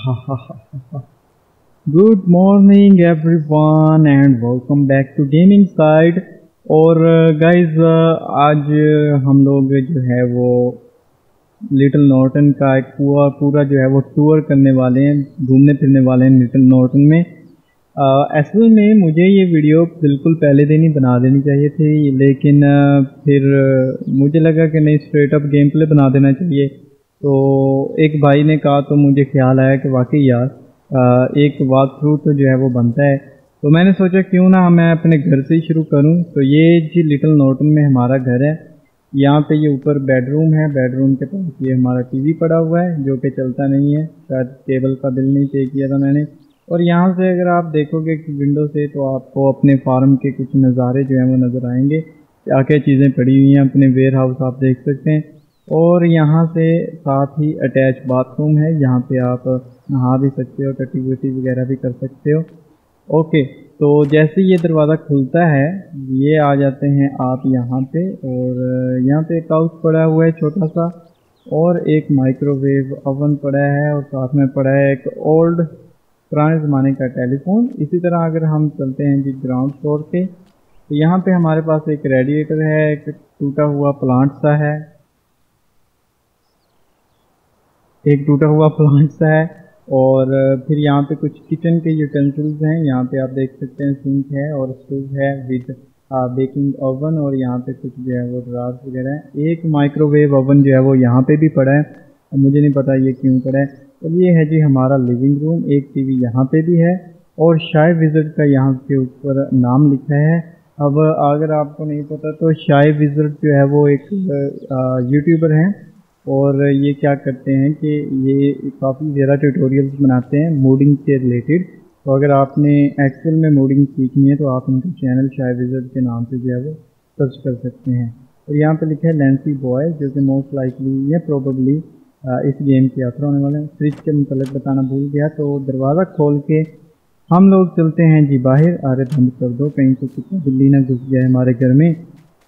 Good morning everyone and welcome back to gaming side. और guys आज हम लोग जो है वो लिटिल नॉर्टन का एक पूरा जो है वो टूर करने वाले हैं, घूमने फिरने वाले हैं लिटिल नॉर्टन में। असल में मुझे ये वीडियो बिल्कुल पहले दिन ही बना देनी चाहिए थी, लेकिन फिर मुझे लगा कि नहीं, स्ट्रेट अप गेम प्ले बना देना चाहिए। तो एक भाई ने कहा तो मुझे ख्याल आया कि वाकई यार एक वॉक थ्रू तो जो है वो बनता है। तो मैंने सोचा क्यों ना मैं अपने घर से ही शुरू करूं। तो ये जी लिटिल नॉर्टन में हमारा घर है। यहाँ पे ये ऊपर बेडरूम है, बेडरूम के पास ये हमारा टीवी पड़ा हुआ है जो कि चलता नहीं है, शायद केबल का बिल नहीं पे किया था मैंने। और यहाँ से अगर आप देखोगे विंडो से तो आपको अपने फार्म के कुछ नज़ारे जो हैं वो नज़र आएंगे, क्या क्या चीज़ें पड़ी हुई हैं, अपने वेयर हाउस आप देख सकते हैं। और यहाँ से साथ ही अटैच बाथरूम है, यहाँ पे आप नहा भी सकते हो, टट्टी वट्टी वगैरह भी कर सकते हो। ओके, तो जैसे ये दरवाज़ा खुलता है ये आ जाते हैं आप यहाँ पे। और यहाँ पे एक काउच पड़ा हुआ है छोटा सा, और एक माइक्रोवेव ओवन पड़ा है, और साथ में पड़ा है एक ओल्ड पुराने ज़माने का टेलीफोन। इसी तरह अगर हम चलते हैं जी ग्राउंड फ्लोर पे, तो यहाँ पे हमारे पास एक रेडिएटर है, एक टूटा हुआ प्लांट सा है, और फिर यहाँ पे कुछ किचन के यूटेंसिल्स हैं। यहाँ पे आप देख सकते हैं सिंक है और स्टोव है विद बेकिंग ओवन, और यहाँ पे कुछ जो है वो ड्रार्स वगैरह है। एक माइक्रोवेव ओवन जो है वो यहाँ पे भी पड़ा है, मुझे नहीं पता ये क्यों पड़ा है। तो ये है जी हमारा लिविंग रूम, एक टीवी यहाँ पे भी है, और शाय विज़र्ड का यहाँ के ऊपर नाम लिखा है। अब अगर आपको नहीं पता तो शाय विज़र्ड जो है वो एक यूट्यूबर हैं, और ये क्या करते हैं कि ये काफ़ी ज़्यादा ट्यूटोरियल्स बनाते हैं मोडिंग से रिलेटेड। तो अगर आपने एक्चुअल में मोडिंग सीखनी है तो आप उनका चैनल शाय विज़र्ड के नाम से जो है वो सर्च कर सकते हैं। और यहाँ पे लिखा है लैंसी बॉय, जो कि मोस्ट लाइकली या प्रोबेबली इस गेम के ऑथर होने वाले हैं। फ्रिज के मतलब बताना भूल गया। तो दरवाज़ा खोल के हम लोग चलते हैं जी बाहर। अरे बंद कर दो, कहीं से कुछ बिल्ली ना घुस जाए हमारे घर में।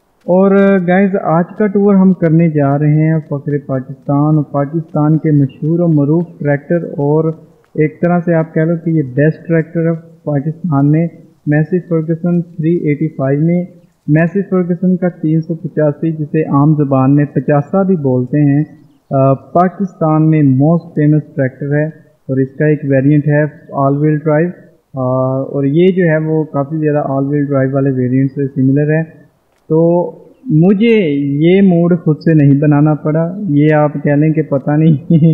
और गाइज आज का टूर हम करने जा रहे हैं फ़ख्र पाकिस्तान, और पाकिस्तान के मशहूर और मरूफ ट्रैक्टर, और एक तरह से आप कह लो कि ये बेस्ट ट्रैक्टर है पाकिस्तान में, मैसी फर्गसन 385 में। मैसी फर्गसन का 385, जिसे आम ज़बान में 50 भी बोलते हैं, पाकिस्तान में मोस्ट फेमस ट्रैक्टर है। और इसका एक वेरिएंट है ऑल व्हील ड्राइव, और ये जो है वो काफ़ी ज़्यादा ऑल व्हील ड्राइव वाले वेरिएंट से सिमिलर है। तो मुझे ये मोड खुद से नहीं बनाना पड़ा, ये आप कह लें कि पता नहीं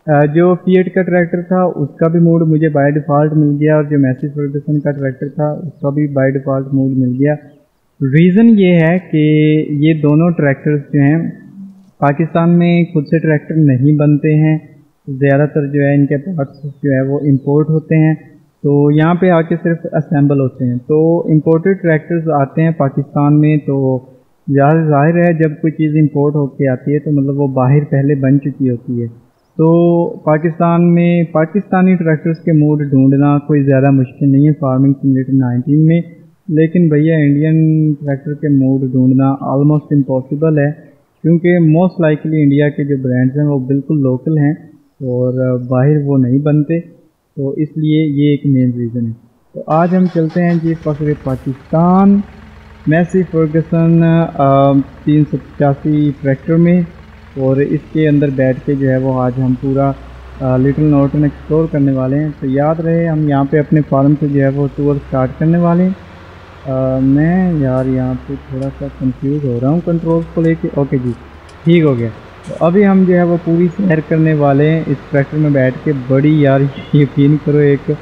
जो फिएट का ट्रैक्टर था उसका भी मोड मुझे बाय डिफ़ॉल्ट मिल गया, और जो मैसी फर्गसन का ट्रैक्टर था उसका भी बाय डिफ़ॉल्ट मोड मिल गया। रीज़न ये है कि ये दोनों ट्रैक्टर्स जो हैं पाकिस्तान में खुद से ट्रैक्टर नहीं बनते हैं, ज़्यादातर जो है इनके पार्ट्स जो है वो इंपोर्ट होते हैं, तो यहाँ पे आके सिर्फ असेंबल होते हैं। तो इंपोर्टेड ट्रैक्टर्स आते हैं पाकिस्तान में, तो ज़ाहिर है जब कोई चीज़ इंपोर्ट होके आती है तो मतलब वो बाहर पहले बन चुकी होती है। तो पाकिस्तान में पाकिस्तानी ट्रैक्टर्स के मोड ढूंढना कोई ज़्यादा मुश्किल नहीं है फार्मिंग सिमुलेटर 19 में, लेकिन भैया इंडियन ट्रैक्टर के मोड ढूंढना ऑलमोस्ट इम्पॉसिबल है, क्योंकि मोस्ट लाइकली इंडिया के जो ब्रांड्स हैं वो बिल्कुल लोकल हैं और बाहर वो नहीं बनते। तो इसलिए ये एक मेन रीज़न है। तो आज हम चलते हैं जी फ़ख्र पाकिस्तान मैसी फर्गसन 385 ट्रैक्टर में, और इसके अंदर बैठ के जो है वो आज हम पूरा लिटिल नॉर्टन एक्सप्लोर करने वाले हैं। तो याद रहे हम यहाँ पे अपने फार्म से जो है वो टूर स्टार्ट करने वाले हैं। मैं यार यहाँ पे थोड़ा सा कंफ्यूज हो रहा हूँ कंट्रोल्स को लेके। ओके जी, ठीक हो गया। तो अभी हम जो है वो पूरी सैर करने वाले हैं इस ट्रैक्टर में बैठ के। बड़ी यार यकीन करो एक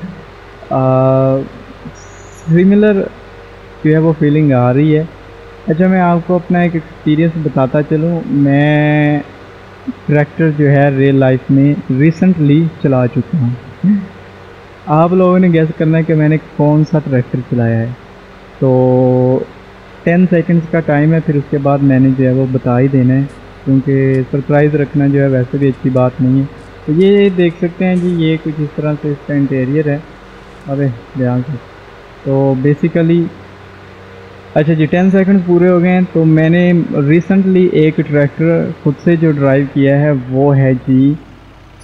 सिमिलर जो है वो फीलिंग आ रही है। अच्छा, मैं आपको अपना एक एक्सपीरियंस बताता चलूँ। मैं ट्रैक्टर जो है रियल लाइफ में रिसेंटली चला चुका हूँ। आप लोगों ने गैस करना है कि मैंने कौन सा ट्रैक्टर चलाया है। तो 10 सेकंड्स का टाइम है, फिर उसके बाद मैंने जो है वो बता ही देना है, क्योंकि सरप्राइज़ रखना जो है वैसे भी अच्छी बात नहीं है। तो ये देख सकते हैं जी, ये कुछ इस तरह से इसका इंटीरियर है। अरे ध्यान से। तो बेसिकली अच्छा जी, 10 सेकंड्स पूरे हो गए हैं। तो मैंने रिसेंटली एक ट्रैक्टर खुद से जो ड्राइव किया है वो है जी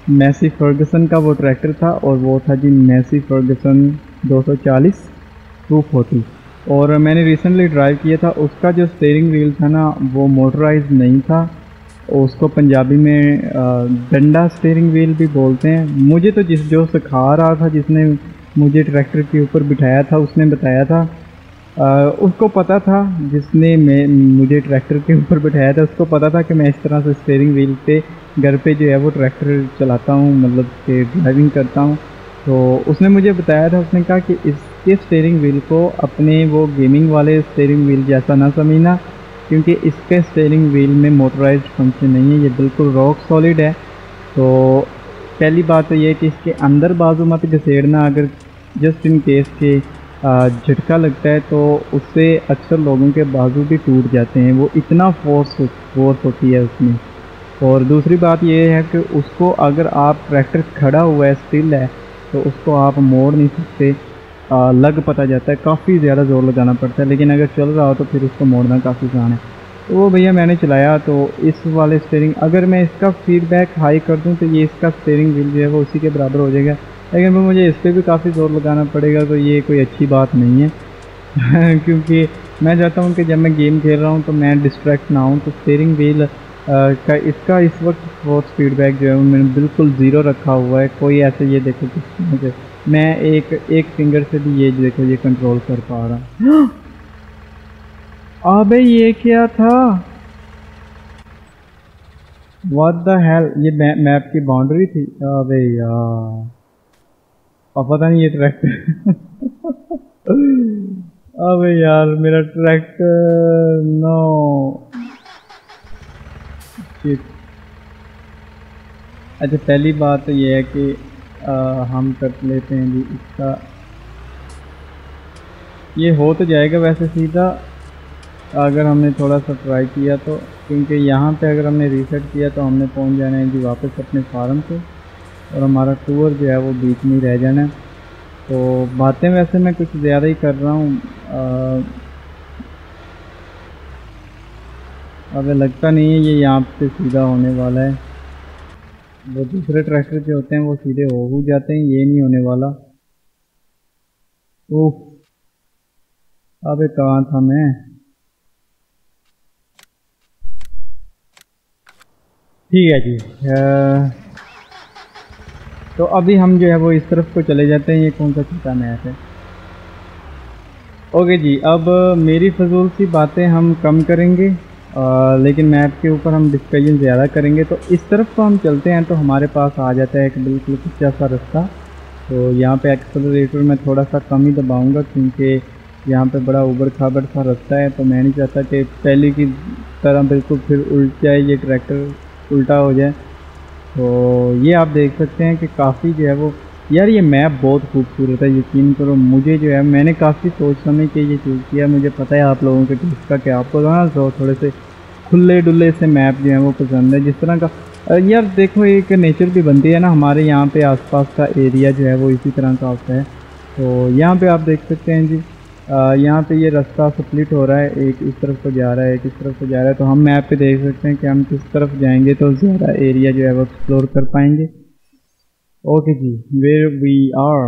मैसी फर्गसन का वो ट्रैक्टर था और वो था जी मैसी फर्गसन 240 240। और मैंने रिसेंटली ड्राइव किया था, उसका जो स्टीयरिंग व्हील था ना वो मोटराइज नहीं था, उसको पंजाबी में डंडा स्टीयरिंग व्हील भी बोलते हैं। मुझे तो जो सिखा रहा था, जिसने मुझे ट्रैक्टर के ऊपर बिठाया था, उसने बताया था, उसको पता था, जिसने मुझे ट्रैक्टर के ऊपर बिठाया था उसको पता था कि मैं इस तरह से स्टीयरिंग व्हील पे घर पे जो है वो ट्रैक्टर चलाता हूँ, मतलब कि ड्राइविंग करता हूँ। तो उसने मुझे बताया था, उसने कहा कि इसके स्टीयरिंग व्हील को अपने वो गेमिंग वाले स्टीयरिंग व्हील जैसा ना समझना, क्योंकि इसके स्टीयरिंग व्हील में मोटराइज्ड फंक्शन नहीं है, ये बिल्कुल रॉक सॉलिड है। तो पहली बात तो ये है कि इसके अंदर बाजू मत घसेड़ना, अगर जस्ट इन केस के झटका लगता है तो उससे अक्सर लोगों के बाजू भी टूट जाते हैं, वो इतना फोर्स होती है उसमें। और दूसरी बात ये है कि उसको अगर आप ट्रैक्टर खड़ा हुआ है, स्टिल है, तो उसको आप मोड़ नहीं सकते, लग पता जाता है, काफ़ी ज़्यादा ज़ोर लगाना पड़ता है। लेकिन अगर चल रहा हो तो फिर उसको मोड़ना काफ़ी आसान है। तो वो भैया मैंने चलाया, तो इस वाले स्टीयरिंग, अगर मैं इसका फीडबैक हाई कर दूं तो ये इसका स्टीयरिंग व्हील जो है वो उसी के बराबर हो जाएगा, लेकिन मुझे इस पर भी काफ़ी ज़ोर लगाना पड़ेगा, तो ये कोई अच्छी बात नहीं है। क्योंकि मैं चाहता हूँ कि जब मैं गेम खेल रहा हूँ तो मैं डिस्ट्रैक्ट ना हूँ। तो स्टीयरिंग व्हील का इसका इस वक्त फोर्स फीडबैक जो है वो मैंने बिल्कुल ज़ीरो रखा हुआ है। कोई ऐसे, ये देखो मुझे, मैं एक फिंगर से भी ये देखो ये कंट्रोल कर पा रहा हूँ। अबे ये क्या था, व्हाट द हेल, ये मैप की बाउंड्री थी। अबे यार, अब पता नहीं ये ट्रैक्टर अबे यार मेरा ट्रैक्टर, नो शिट। अच्छा, पहली बात तो ये है कि हम कर लेते हैं जी इसका, ये हो तो जाएगा वैसे सीधा अगर हमने थोड़ा सा ट्राई किया तो, क्योंकि यहाँ पे अगर हमने रीसेट किया तो हमने पहुँच जाना है जी वापस अपने फार्म पे, और हमारा टूर जो है वो बीच में रह जाना है। तो बातें वैसे मैं कुछ ज़्यादा ही कर रहा हूँ, अब लगता नहीं है ये यहाँ पे सीधा होने वाला है। वो दूसरे ट्रैक्टर जो होते हैं वो सीधे हो जाते हैं, ये नहीं होने वाला। ओह, अबे कहाँ था मैं, ठीक है जी। तो अभी हम जो है वो इस तरफ को चले जाते हैं, ये कौन सा छोटा मैप है। ओके जी, अब मेरी फजूल सी बातें हम कम करेंगे, लेकिन मैप के ऊपर हम डिस्कशन ज़्यादा करेंगे। तो इस तरफ को हम चलते हैं तो हमारे पास आ जाता है एक बिल्कुल कच्चा सा रास्ता। तो यहाँ पे एक्सेलरेटर मैं थोड़ा सा कम ही दबाऊँगा, क्योंकि यहाँ पे बड़ा उबड़ खाबड़ सा रास्ता है, तो मैं नहीं चाहता कि पहले की तरह बिल्कुल फिर उल्ट जाए, ये ट्रैक्टर उल्टा हो जाए। तो ये आप देख सकते हैं कि काफ़ी जो है वो, यार ये मैप बहुत खूबसूरत है, यकीन करो। मुझे जो है, मैंने काफ़ी सोच समझ के ये चूज़ किया। मुझे पता है आप लोगों के टेस्ट का क्या, आपको ना तो थोड़े से खुले डुले से मैप जो है वो पसंद है, जिस तरह का यार देखो एक नेचर भी बनती है ना, हमारे यहाँ पे आसपास का एरिया जो है वो इसी तरह का होता है। तो यहाँ पे आप देख सकते हैं जी, यहाँ पे ये रास्ता स्प्लिट हो रहा है, एक इस तरफ को जा रहा है, एक इस तरफ को जा रहा है। तो हम मैप पे देख सकते हैं कि हम किस तरफ जाएंगे तो ज़्यादा एरिया जो है वो एक्सप्लोर कर पाएंगे। ओके जी, वेयर वी आर,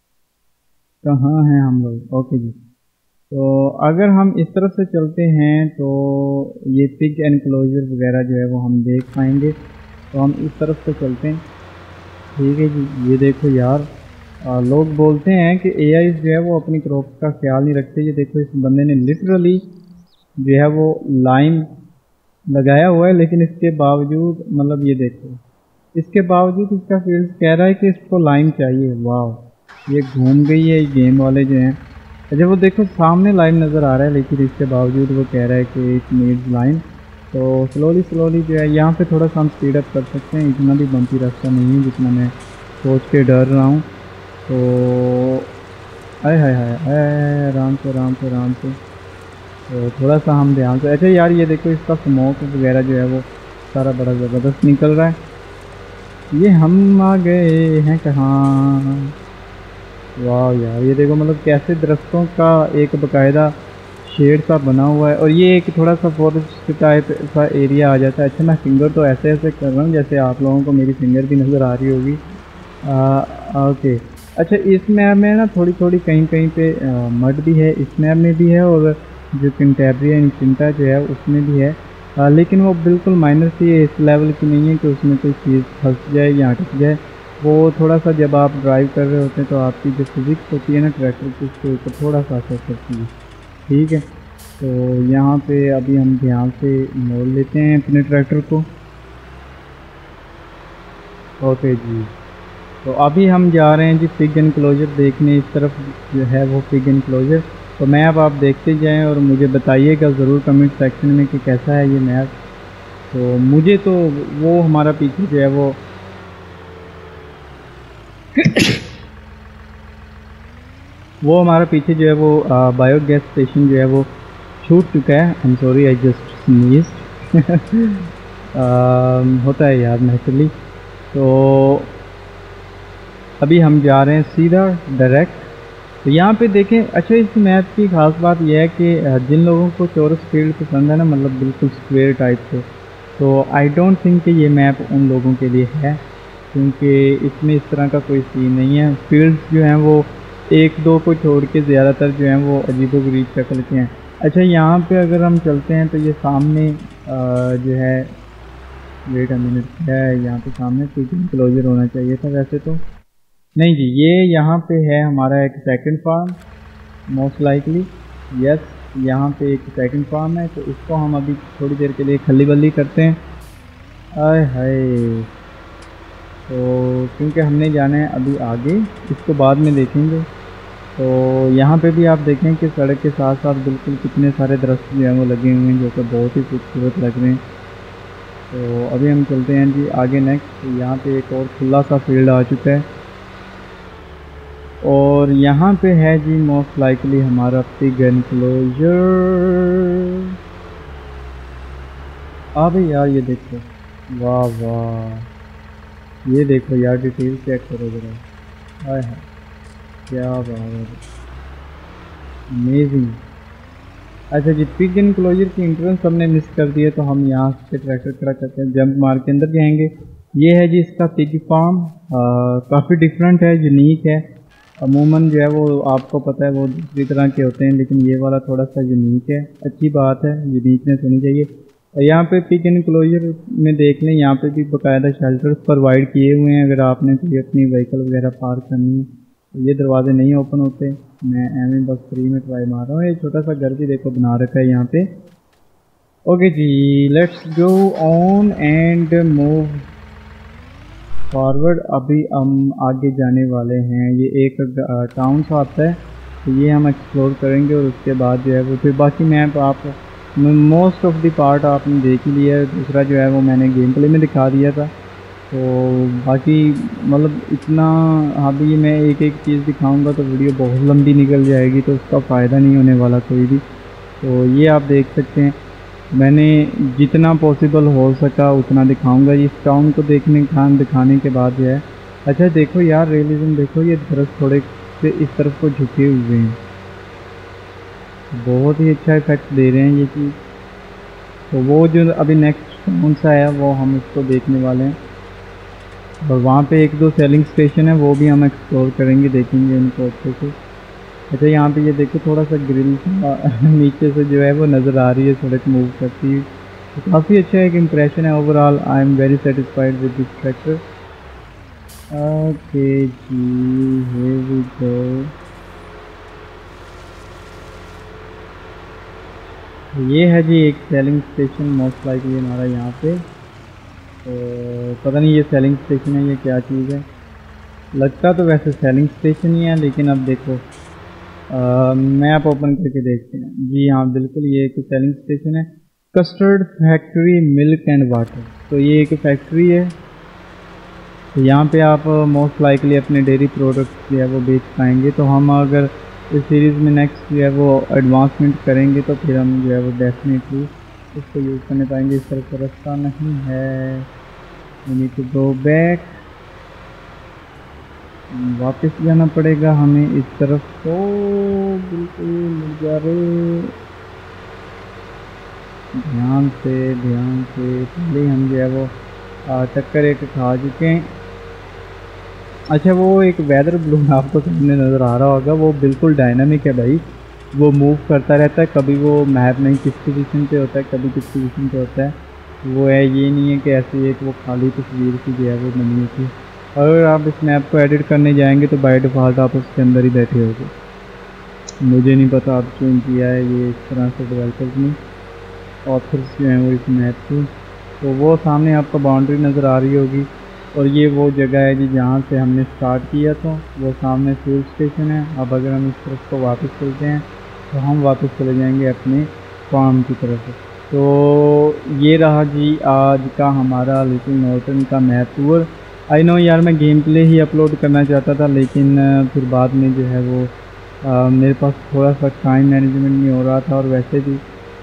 कहाँ हैं हम लोग। ओके जी, तो अगर हम इस तरफ से चलते हैं तो ये पिग एनक्लोजर वगैरह जो है वो हम देख पाएंगे। तो हम इस तरफ से चलते हैं, ठीक है जी। ये देखो यार, लोग बोलते हैं कि एआई जो है वो अपनी क्रॉप्स का ख्याल नहीं रखते। ये देखो, इस बंदे ने लिटरली जो है वो लाइन लगाया हुआ है, लेकिन इसके बावजूद, मतलब ये देखो, इसके बावजूद इसका फील्ड कह रहा है कि इसको लाइन चाहिए। वाह, ये घूम गई है ये गेम वाले जो हैं। अच्छा, वो देखो सामने लाइन नज़र आ रहा है, लेकिन इसके बावजूद वो कह रहा है कि इट नीड्स लाइन। तो स्लोली जो है यहाँ पे थोड़ा सा हम स्पीड अप कर सकते हैं, इतना भी बम्पी रास्ता नहीं है जितना मैं सोच के डर रहा हूँ। तो आए हाय हाय हाय, आराम से आराम से आराम से, तो थोड़ा सा हम ध्यान से। अच्छा यार, ये देखो इसका स्मोक वगैरह जो है वो सारा बड़ा ज़बरदस्त निकल रहा है। ये हम आ गए हैं कहाँ, वाह यार, ये देखो मतलब कैसे दरख्तों का एक बाकायदा शेड सा बना हुआ है और ये एक थोड़ा सा फॉरेस्ट टाइप सा एरिया आ जाता है। अच्छा मैं फिंगर तो ऐसे ऐसे कर रहा हूँ जैसे आप लोगों को मेरी फिंगर भी नज़र आ रही होगी। ओके अच्छा इस मैप में ना थोड़ी थोड़ी कहीं कहीं पे मड भी है, इस मैप में भी है और जो कैंटेब्रिया इंचिंटा जो है उसमें भी है। लेकिन वो बिल्कुल माइनर सी है, इस लेवल की नहीं है कि उसमें कोई चीज़ फंस जाए या अटक जाए। वो थोड़ा सा जब आप ड्राइव कर रहे होते हैं तो आपकी जो फिज़िक्स होती है ना ट्रैक्टर की उसके ऊपर थोड़ा सा असर करती है। ठीक है तो यहाँ पे अभी हम ध्यान से मोड़ लेते हैं अपने ट्रैक्टर को। ओके जी तो अभी हम जा रहे हैं जी पिग एनक्लोजर देखने, इस तरफ जो है वो पिग एनक्लोजर। तो मैप आप देखते जाएं और मुझे बताइएगा ज़रूर कमेंट सेक्शन में कि कैसा है ये मैप। तो मुझे तो वो हमारा पीछे जो है वो हमारा पीछे जो है वो बायोगैस स्टेशन जो है वो छूट चुका है। I am sorry I just sneezed होता है यार नेचुरली। तो अभी हम जा रहे हैं सीधा डायरेक्ट। तो यहाँ पे देखें अच्छा इस मैप की खास बात यह है कि जिन लोगों को चौरस फील्ड पसंद है ना, मतलब बिल्कुल स्क्वेयर टाइप से, तो आई डोंट थिंक कि ये मैप उन लोगों के लिए है, क्योंकि इसमें इस तरह का कोई सीन नहीं है। फील्ड्स जो हैं वो एक दो को छोड़ के ज़्यादातर जो हैं वो अजीबोगरीब शक्ल के हैं। अच्छा यहाँ पे अगर हम चलते हैं तो ये सामने जो है वेट अ मिनट है, यहाँ पे सामने पिग एनक्लोजर होना चाहिए था वैसे तो। नहीं जी ये यहाँ पे है हमारा एक second farm most likely. Yes यहाँ पे एक सेकंड फार्म है तो इसको हम अभी थोड़ी देर के लिए खली बल्ली करते हैं। आय हाय तो क्योंकि हमने जाना है अभी आगे, इसको बाद में देखेंगे। तो यहाँ पे भी आप देखें कि सड़क के साथ साथ बिल्कुल कितने सारे दरख्त जो हैं वो लगे हुए हैं जो कि बहुत ही खूबसूरत लग रहे हैं। तो अभी हम चलते हैं जी आगे नेक्स्ट। यहाँ पे एक और खुला सा फील्ड आ चुका है और यहाँ पे है जी मोस्ट लाइकली हमारा पिग एनक्लोजर। अबे यार ये देखो, वाह वाह ये देखो यार डिटेल चेक करो जरा, हाय हाय क्या बात है, अमेजिंग। अच्छा जी पिग एनक्लोजर की इंट्रेंस हमने मिस कर दिया तो हम यहाँ से ट्रैक्टर खड़ा करते हैं, जंप मार के अंदर जाएंगे। ये है जी इसका पिग फार्म, काफ़ी डिफरेंट है, यूनिक है। अमूमन जो है वो आपको पता है वो दूसरी तरह के होते हैं, लेकिन ये वाला थोड़ा सा यूनिक है। अच्छी बात है, यूनिकनेस होनी चाहिए। और यहाँ पे पिग एनक्लोजर में देख लें यहाँ पे भी बाकायदा शेल्टर्स प्रोवाइड किए हुए हैं। अगर आपने कोई अपनी व्हीकल वगैरह पार्क करनी है तो ये दरवाजे नहीं ओपन होते। मैं एम बस फ्री में ट्राई मार रहा हूँ। ये छोटा सा घर भी देखो बना रखा है यहाँ पे। ओके जी let's go on and move forward. अभी हम आगे जाने वाले हैं, ये एक टाउन सा आता है तो ये हम एक्सप्लोर करेंगे और उसके बाद जो है वो फिर बाकी मैप आप मोस्ट ऑफ द पार्ट आपने देख ही लिया है। दूसरा जो है वो मैंने गेम प्ले में दिखा दिया था। तो बाकी मतलब इतना अभी मैं एक एक चीज़ दिखाऊंगा तो वीडियो बहुत लंबी निकल जाएगी, तो उसका फ़ायदा नहीं होने वाला कोई भी। तो ये आप देख सकते हैं मैंने जितना पॉसिबल हो सका उतना दिखाऊंगा इस टाउन को दिखाने के बाद जो है। अच्छा देखो यार रियलिज्म देखो, ये दरख्त थोड़े से इस तरफ को झुके हुए हैं, बहुत ही अच्छा इफेक्ट दे रहे हैं ये चीज़। तो वो जो अभी नेक्स्ट टाउन सा है वो हम उसको देखने वाले हैं और वहाँ पे एक दो सेलिंग स्टेशन है वो भी हम एक्सप्लोर करेंगे, देखेंगे उनको अच्छे से। अच्छा यहाँ पे ये देखो थोड़ा सा ग्रिल नीचे से जो है वो नज़र आ रही है सड़क मूव करती है, तो काफ़ी अच्छा एक इम्प्रेशन है overall. I am very satisfied with this tractor. Okay जी हियर वी गो। ये है जी एक सेलिंग स्टेशन मोस्ट लाइकली हमारा यहाँ पे। तो पता नहीं ये सेलिंग स्टेशन है ये क्या चीज़ है, लगता तो वैसे सेलिंग स्टेशन ही है, लेकिन अब देखो मैप ओपन करके देखते हैं। जी हाँ बिल्कुल ये एक सेलिंग स्टेशन है, custard factory milk and water. तो ये एक फैक्ट्री है, तो यहाँ पे आप मोस्ट लाइकली अपने डेयरी प्रोडक्ट्स जो है वो बेच पाएंगे। तो हम अगर इस सीरीज़ में नेक्स्ट जो है वो एडवांसमेंट करेंगे तो फिर हम जो है वो डेफिनेटली इसको यूज़ करने पाएंगे। इस तरफ का रास्ता नहीं है, we need to go back, वापस जाना पड़ेगा हमें इस तरफ। तो बिल्कुल मिल जा रहे ध्यान से पहले हम जो है वो टक्कर एक खा चुके हैं। अच्छा, वो एक वेदर बलून आपको सामने नज़र आ रहा होगा, वो बिल्कुल डायनामिक है भाई, वो मूव करता रहता है। कभी वो मैप नहीं किस पोजीशन पे होता है, कभी किस पोजीशन पे होता है। वो है, ये नहीं है कि ऐसी एक वो खाली तस्वीर की जो है वो बनी होती है। अगर आप इस मैप को एडिट करने जाएंगे तो बाय डिफ़ॉल्ट आप उसके अंदर ही बैठे होगे। मुझे नहीं पता आप क्यों किया है ये इस तरह से डेवलपर्स ने, ऑथर्स जो हैं वो इस मैप के। तो वो सामने आपको बाउंड्री नज़र आ रही होगी, और ये वो जगह है जी जहाँ से हमने स्टार्ट किया था। वो सामने फ्यूल स्टेशन है। अब अगर हम इस तरफ को वापस चलते हैं तो हम वापस चले जाएंगे अपने फार्म की तरफ। तो ये रहा जी आज का हमारा लिटिल नॉर्टन का मैप टूर। आई नो यार, मैं गेम प्ले ही अपलोड करना चाहता था, लेकिन फिर बाद में जो है वो मेरे पास थोड़ा सा टाइम मैनेजमेंट नहीं हो रहा था, और वैसे भी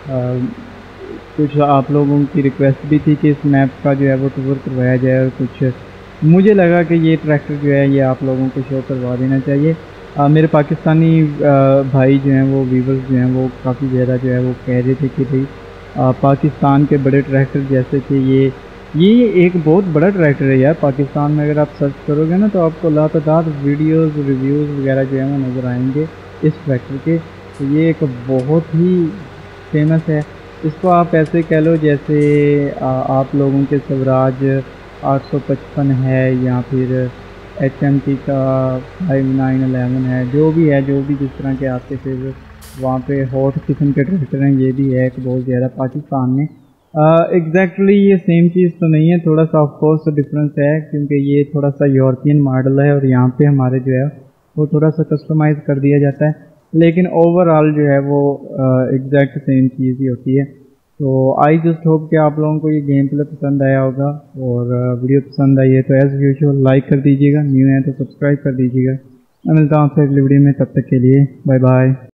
कुछ आप लोगों की रिक्वेस्ट भी थी कि इस मैप का जो है वो टूर करवाया जाए, और कुछ मुझे लगा कि ये ट्रैक्टर जो है ये आप लोगों को शो करवा देना चाहिए। मेरे पाकिस्तानी भाई जो हैं वो व्यूवर्स जो हैं वो काफ़ी ज़्यादा जो है वो कह रहे थे कि भाई पाकिस्तान के बड़े ट्रैक्टर, जैसे कि ये एक बहुत बड़ा ट्रैक्टर है यार पाकिस्तान में। अगर आप सर्च करोगे ना तो आपको लातादाद वीडियोस रिव्यूज़ वगैरह जो है वो नज़र आएंगे इस ट्रैक्टर के। तो ये एक बहुत ही फेमस है। इसको आप ऐसे कह लो जैसे आप लोगों के स्वराज 855 है, या फिर HMT का 5911 है, जो भी है, जो भी जिस तरह के आपके फिर वहाँ पे हॉट किस्म के ट्रैक्टर हैं। ये भी है एक बहुत ज़्यादा पाकिस्तान में। एग्जैक्टली ये सेम चीज़ तो नहीं है, थोड़ा सा ऑफ कोर्स डिफरेंस है, क्योंकि ये थोड़ा सा यूरोपियन मॉडल है और यहाँ पे हमारे जो है वो थोड़ा सा कस्टमाइज़ कर दिया जाता है, लेकिन ओवरऑल जो है वो एग्जैक्ट सेम चीज़ ही होती है। तो आई जस्ट होप कि आप लोगों को ये गेम प्ले पसंद आया होगा, और वीडियो पसंद आई है तो एज़ यूजुअल लाइक कर दीजिएगा, न्यू है तो सब्सक्राइब कर दीजिएगा। मैं मिलता हूँ आपसे अगली वीडियो में, तब तक के लिए बाय बाय।